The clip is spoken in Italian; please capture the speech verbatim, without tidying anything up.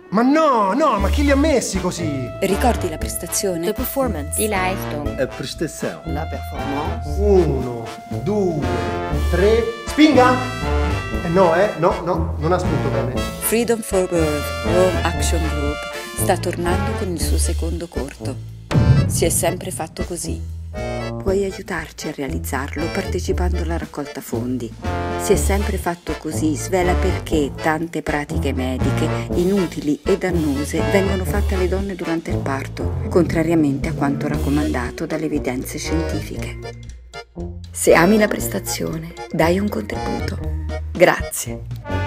Ma no, no, ma chi li ha messi così? Ricordi la prestazione? The performance. Die Leistung. La prestazione. La performance. Uno, due, tre... Spinga! Eh no, eh, no, no, non ha spunto bene. Freedom for Birth, Rome Action Group, sta tornando con il suo secondo corto. Si è sempre fatto così. Puoi aiutarci a realizzarlo partecipando alla raccolta fondi. Si è sempre fatto così svela perché tante pratiche mediche inutili e dannose vengono fatte alle donne durante il parto, contrariamente a quanto raccomandato dalle evidenze scientifiche. Se ami la prestazione, dai un contributo. Grazie.